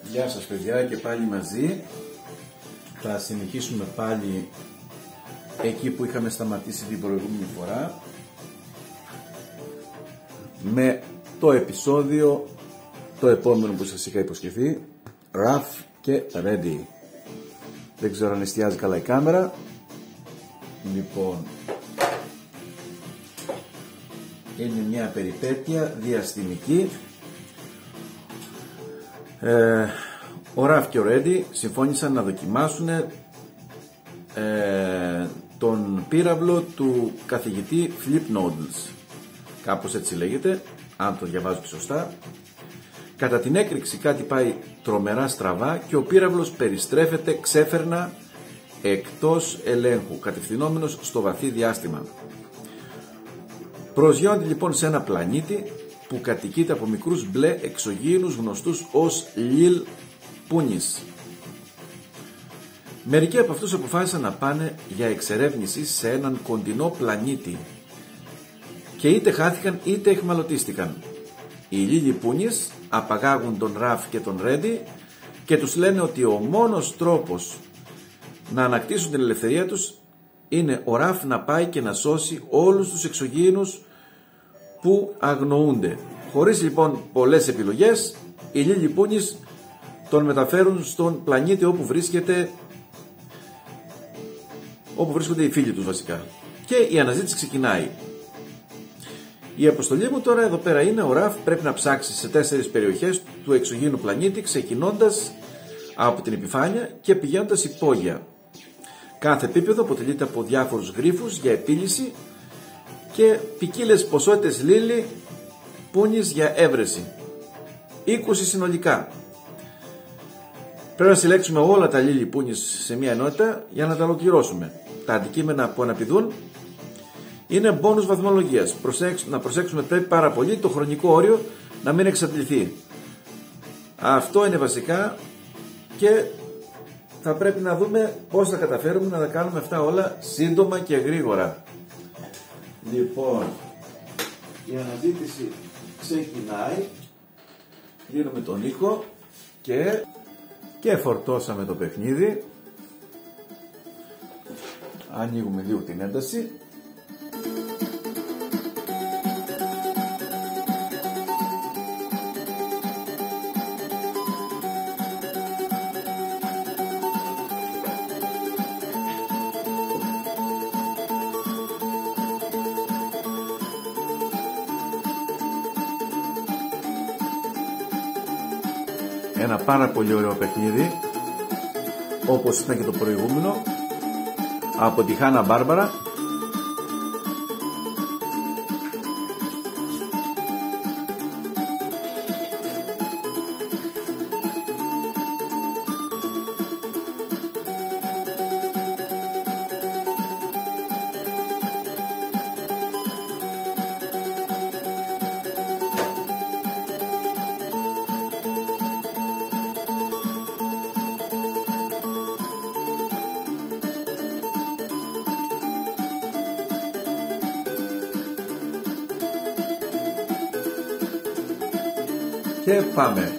Γεια σας παιδιά, και πάλι μαζί. Θα συνεχίσουμε πάλι εκεί που είχαμε σταματήσει την προηγούμενη φορά, με το επεισόδιο το επόμενο που σας είχα υποσχεθεί, RUFF και REDDY. Δεν ξέρω αν εστιάζει καλά η κάμερα. Λοιπόν, είναι μια περιπέτεια διαστημική. Ο RUFF και ο REDDY συμφώνησαν να δοκιμάσουν τον πύραυλο του καθηγητή Flipnoodles, κάπως έτσι λέγεται, αν το διαβάζω και σωστά. Κατά την έκρηξη κάτι πάει τρομερά στραβά και ο πύραυλος περιστρέφεται ξέφερνα εκτός ελέγχου, κατευθυνόμενος στο βαθύ διάστημα. Προσγειώνται λοιπόν σε ένα πλανήτη που κατοικείται από μικρούς μπλε εξωγήινους γνωστούς ως Lil Punies. Μερικοί από αυτούς αποφάσισαν να πάνε για εξερεύνηση σε έναν κοντινό πλανήτη και είτε χάθηκαν είτε εχμαλωτίστηκαν. Οι Lil Punies απαγάγουν τον RUFF και τον REDDY και τους λένε ότι ο μόνος τρόπος να ανακτήσουν την ελευθερία τους είναι ο RUFF να πάει και να σώσει όλους τους εξωγήινους που αγνοούνται. Χωρίς λοιπόν πολλές επιλογές, οι Lil Punies τον μεταφέρουν στον πλανήτη όπου βρίσκονται οι φίλοι τους βασικά. Και η αναζήτηση ξεκινάει. Η αποστολή μου τώρα εδώ πέρα είναι: ο RUFF πρέπει να ψάξει σε 4 περιοχές του εξωγήινου πλανήτη, ξεκινώντας από την επιφάνεια και πηγαίνοντας υπόγεια. Κάθε επίπεδο αποτελείται από διάφορους γρίφους για επίλυση και ποικίλες ποσότητες Lil Punies για έβρεση. 20 συνολικά. Πρέπει να συλλέξουμε όλα τα Lil Punies σε μια ενότητα για να τα ολοκληρώσουμε. Τα αντικείμενα που αναπηδούν είναι μπόνους βαθμολογίας. Να προσέξουμε πρέπει πάρα πολύ το χρονικό όριο να μην εξαντληθεί. Αυτό είναι βασικά και θα πρέπει να δούμε πώς θα καταφέρουμε να τα κάνουμε αυτά όλα σύντομα και γρήγορα. Λοιπόν, η αναζήτηση ξεκινάει. Κλείνουμε τον ήχο και φορτώσαμε το παιχνίδι. Ανοίγουμε λίγο την ένταση. Ένα πάρα πολύ ωραίο παιχνίδι, όπως ήταν και το προηγούμενο, από τη Χάνα Μπάρμπαρα. Και πάμε.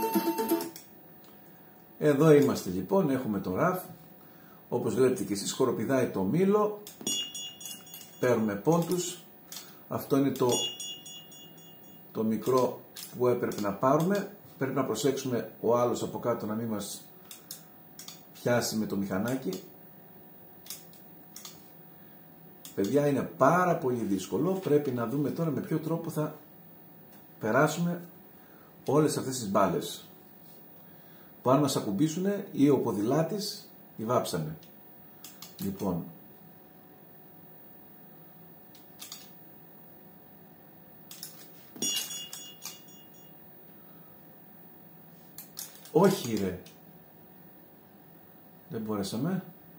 Εδώ είμαστε λοιπόν, έχουμε το RUFF. Όπως βλέπετε και εσείς, χοροπηδάει το μήλο. Παίρνουμε πόντους. Αυτό είναι το μικρό που έπρεπε να πάρουμε. Πρέπει να προσέξουμε ο άλλος από κάτω να μην μας πιάσει με το μηχανάκι. Παιδιά, είναι πάρα πολύ δύσκολο. Πρέπει να δούμε τώρα με ποιο τρόπο θα περάσουμε όλες αυτές τις μπάλες που αν μας ακουμπήσουν ή ο ποδηλάτης οι βάψανε. Λοιπόν, όχι ρε, δεν μπορέσαμε.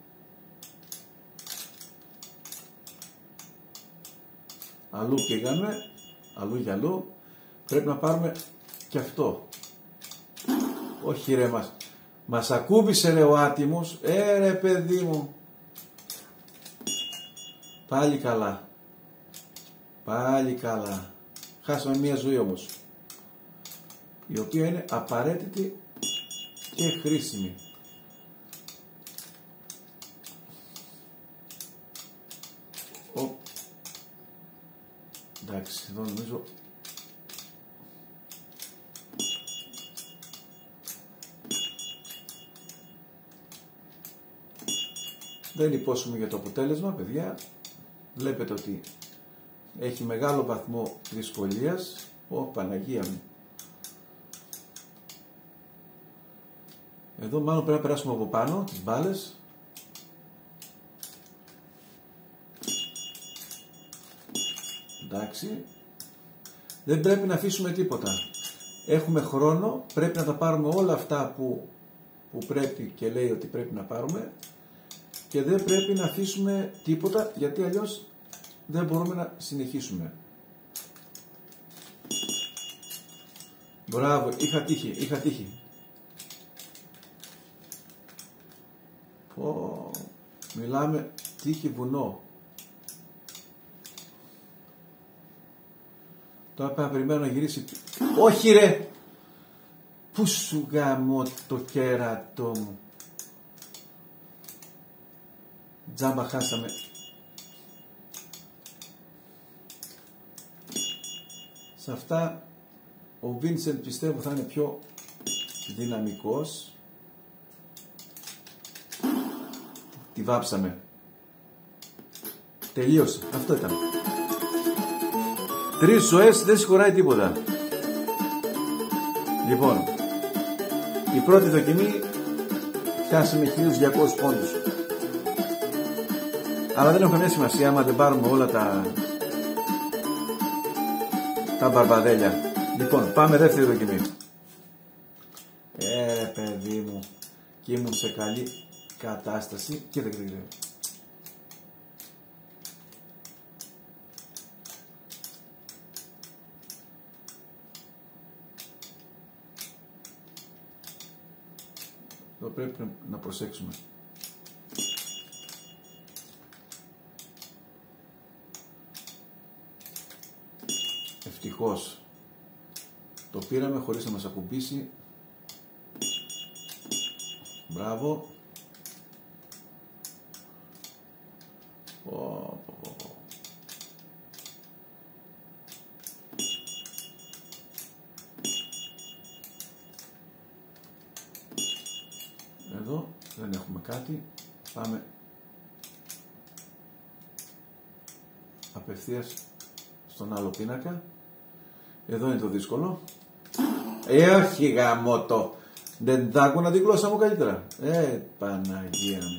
Αλλού πήγαμε, αλλού για αλλού. Πρέπει να πάρουμε και αυτό. Όχι ρε, μας ακούμπησε ρε ο άτιμος. Ρε παιδί μου. Πάλι καλά. Πάλι καλά. Χάσαμε μία ζωή όμως, η οποία είναι απαραίτητη και χρήσιμη. Εντάξει, εδώ νομίζω δεν υπόσχομαι για το αποτέλεσμα, παιδιά. Βλέπετε ότι έχει μεγάλο βαθμό δυσκολίας. Παναγία μου. Εδώ μάλλον πρέπει να περάσουμε από πάνω τις μπάλες. Εντάξει. Δεν πρέπει να αφήσουμε τίποτα. Έχουμε χρόνο, πρέπει να τα πάρουμε όλα αυτά που πρέπει και λέει ότι πρέπει να πάρουμε και δεν πρέπει να αφήσουμε τίποτα, γιατί αλλιώς δεν μπορούμε να συνεχίσουμε. Μπράβο, είχα τύχει. Μιλάμε τύχη βουνό. Τώρα πρέπει να περιμένω να γυρίσει. Όχι ρε! Πού σου γαμώ το κέρατό μου. Τζάμπα χάσαμε. Σε αυτά ο Βίνσεντ πιστεύω θα είναι πιο δυναμικός. Τη βάψαμε. Τελείωσε. Αυτό ήταν. 3 ζωές, δεν συγχωράει τίποτα. Λοιπόν, η πρώτη δοκιμή φτάσαμε 1200 πόντους. Αλλά δεν έχουμε μια σημασία άμα δεν πάρουμε όλα τα μπαρμπαδέλια. Λοιπόν, πάμε δεύτερη δοκιμή. Παιδί μου, και ήμουν σε καλή κατάσταση και δεν ξέρω. Εδώ πρέπει να προσέξουμε. Ευτυχώς το πήραμε χωρίς να μας ακουμπήσει. Μπράβο. Εδώ δεν έχουμε κάτι. Πάμε απευθείας στον άλλο πίνακα. Εδώ είναι το δύσκολο. Όχι γαμώτο. Δεν τα άκουνα τη γλώσσα μου καλύτερα. Παναγία μου.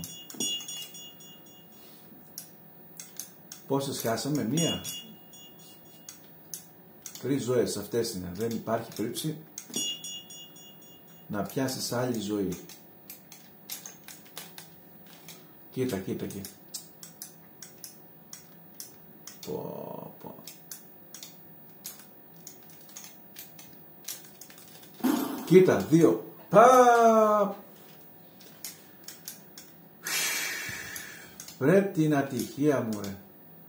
Πόσες χάσαμε? 1. 3 ζωές αυτές είναι. Δεν υπάρχει περίπτωση να πιάσεις άλλη ζωή. Κοίτα. Κοίτα, 2. Βρε την ατυχία μου ρε.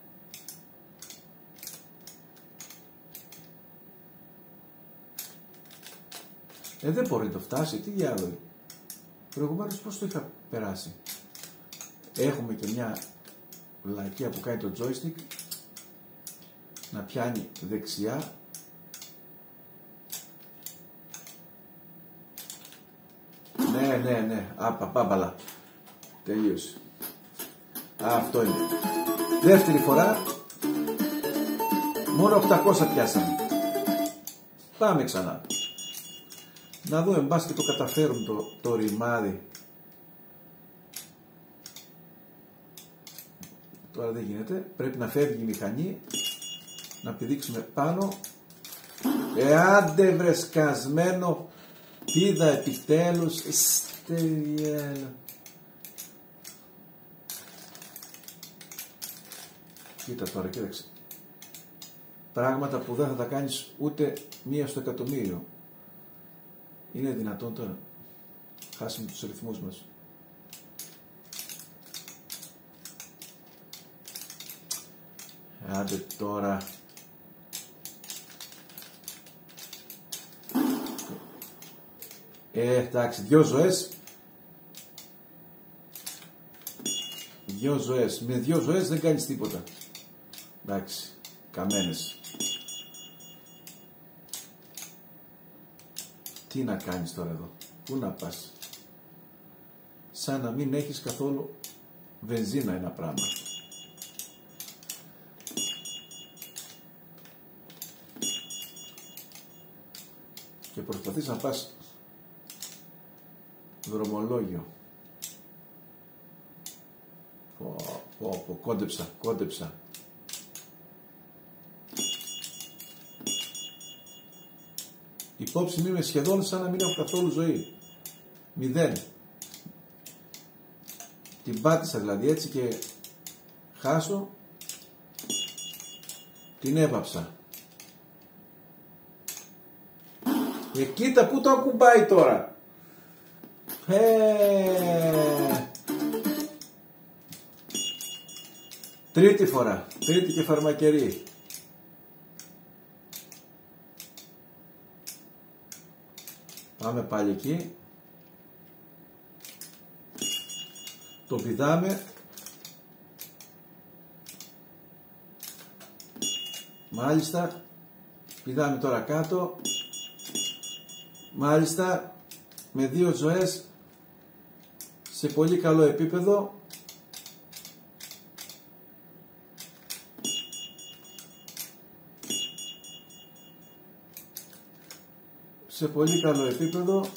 Δεν μπορεί να το φτάσει, τι διάλογο. Προηγουμένως πώς το είχα περάσει. Έχουμε και μια βλακεία που κάνει το joystick να πιάνει δεξιά. Ναι, πάμπαλα. Τελείωσε. Αυτό είναι. Δεύτερη φορά μόνο 800 πιάσαμε. Πάμε ξανά. Να δούμε, μπας και το καταφέρουν το ρημάδι. Τώρα δεν γίνεται. Πρέπει να φεύγει η μηχανή. Να πηδήξουμε πάνω. Άντε βρε σκασμένο. Πήδα επιτέλους. Στεριέλα. Κοίτα τώρα, κοίταξε. Πράγματα που δεν θα τα κάνεις ούτε 1 στο εκατομμύριο. Είναι δυνατόν τώρα? Χάσουμε τους ρυθμούς μας. Άντε τώρα. Εντάξει, 2 ζωές. 2 ζωές. Με 2 ζωές δεν κάνεις τίποτα. Εντάξει, καμένες. Τι να κάνεις τώρα εδώ, πού να πας. Σαν να μην έχεις καθόλου βενζίνα ένα πράγμα. Και προσπαθείς να πας δρομολόγιο. Κόντεψα. Υπόψη μου είμαι σχεδόν σαν να μην έχω καθόλου ζωή. 0. Την πάτησα δηλαδή έτσι και χάσω. Την έβαψα. Κοίτα πού το ακουμπάει τώρα. Τρίτη φορά. Τρίτη και φαρμακερή. Πάμε πάλι εκεί. Το πηδάμε. Μάλιστα. Πηδάμε τώρα κάτω. Μάλιστα. Με 2 ζωές. Σε πολύ καλό επίπεδο. Σε πολύ καλό επίπεδο.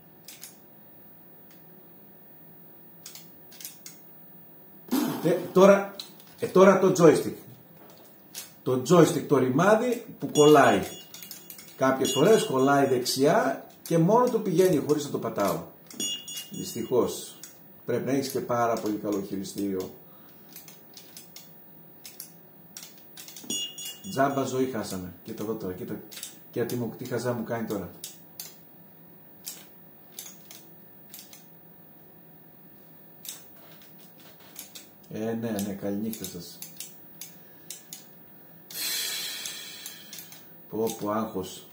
Τώρα το joystick. Το joystick, το ρημάδι που κολλάει. Κάποιες φορές κολλάει δεξιά και μόνο του πηγαίνει χωρίς να το πατάω. Δυστυχώς. Πρέπει να έχεις και πάρα πολύ καλό χειριστήριο. Τζάμπα ζωή χάσαμε. Κοίτα εδώ τώρα, κοίτα τι χαζά μου κάνει τώρα. Ναι, καληνύχτα σας. Πω άγχος.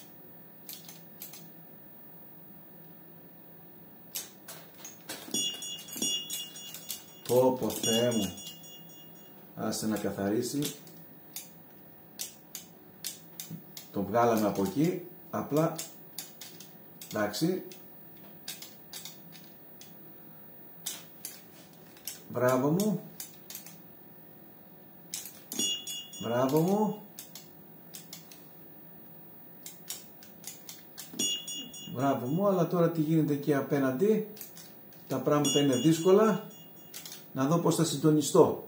Πω Θεέ μου. Άσε να καθαρίσει. Το βγάλαμε από εκεί. Απλά. Εντάξει. Μπράβο μου. Μπράβο μου. Μπράβο μου, αλλά τώρα τι γίνεται εκεί απέναντι. Τα πράγματα είναι δύσκολα. Να δω πώς θα συντονιστώ.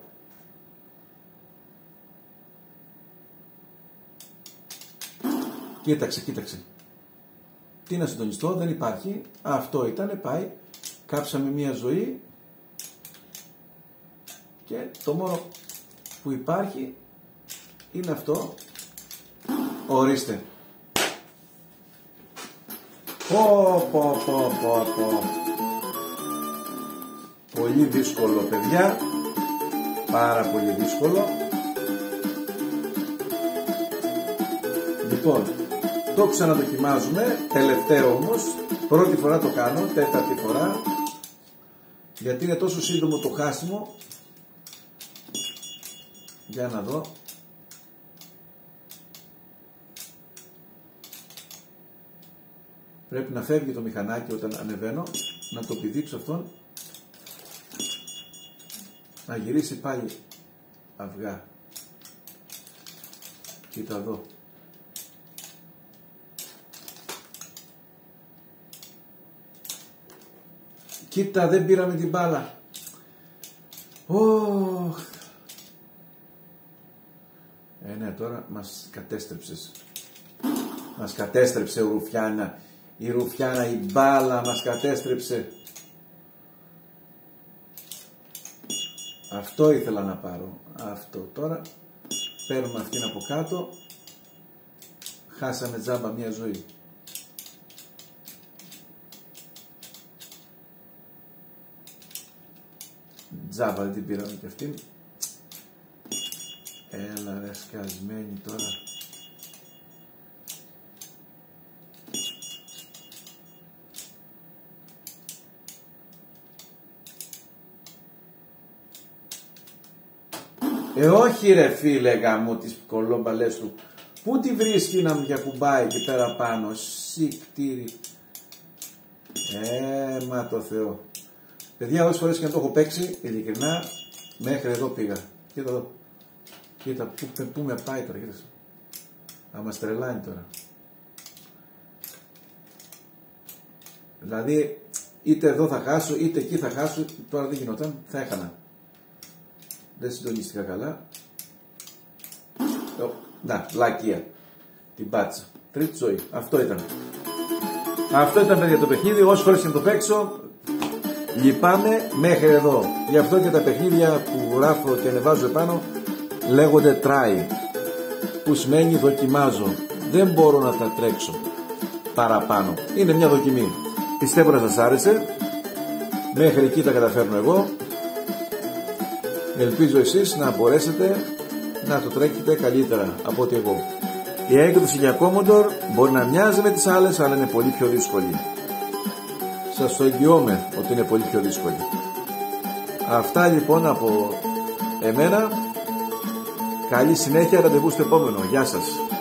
Κοίταξε. Τι να συντονιστώ, δεν υπάρχει. Αυτό ήτανε, πάει. Κάψαμε μία ζωή. Και το μόνο που υπάρχει είναι αυτό. Ορίστε. Πω. Πολύ δύσκολο παιδιά. Πάρα πολύ δύσκολο. Λοιπόν, το ξαναδοκιμάζουμε. Τελευταίο όμως. Πρώτη φορά το κάνω. Τέταρτη φορά. Γιατί είναι τόσο σύντομο το χάσιμο. Για να δω. Πρέπει να φεύγει το μηχανάκι όταν ανεβαίνω. Να το πηδήξω αυτόν. Να γυρίσει πάλι αυγά. Κοίτα εδώ. Κοίτα, δεν πήραμε την μπάλα. Ναι, τώρα μας κατέστρεψες. Μας κατέστρεψε ο Ρουφιάνα. Η Ρουφιάνα, η μπάλα μας κατέστρεψε. Αυτό ήθελα να πάρω. Αυτό τώρα. Παίρνουμε αυτήν από κάτω. Χάσαμε τζάμπα μία ζωή. Τζάμπα δεν την πήραμε και αυτήν. Έλα ρε σκασμένη τώρα. Όχι ρε φίλε γαμώ τις κολόμπαλες του. Πού τη βρίσκει να μου διακουμπάει εκεί πέρα πάνω. Σικτήρι. Μα το Θεό. Παιδιά, όσες φορές και να το έχω παίξει, ειλικρινά, μέχρι εδώ πήγα. Κοίτα εδώ. Κοίτα πού με πάει τώρα, κοίτα. Άμα στρελάνει τώρα. Δηλαδή, είτε εδώ θα χάσω, είτε εκεί θα χάσω. Τώρα δεν γινόταν, θα έχανα. Δεν συντονίστηκα καλά. Να, λακία. Την πάτσα. Τρίτη ζωή. Αυτό ήταν. Αυτό ήταν παιδιά το παιχνίδι. Όσες φορές και να το παίξω, λυπάμαι μέχρι εδώ. Γι' αυτό και τα παιχνίδια που γράφω και ανεβάζω επάνω λέγονται try. Που σημαίνει δοκιμάζω. Δεν μπορώ να τα τρέξω παραπάνω. Είναι μια δοκιμή. Πιστεύω να σας άρεσε. Μέχρι εκεί τα καταφέρνω εγώ. Ελπίζω εσείς να μπορέσετε να το τρέχετε καλύτερα από ότι εγώ. Η έκδοση για Commodore μπορεί να μοιάζει με τις άλλες, αλλά είναι πολύ πιο δύσκολη. Σας το εγγυώμαι ότι είναι πολύ πιο δύσκολη. Αυτά λοιπόν από εμένα. Καλή συνέχεια, ραντεβού στο επόμενο. Γεια σας.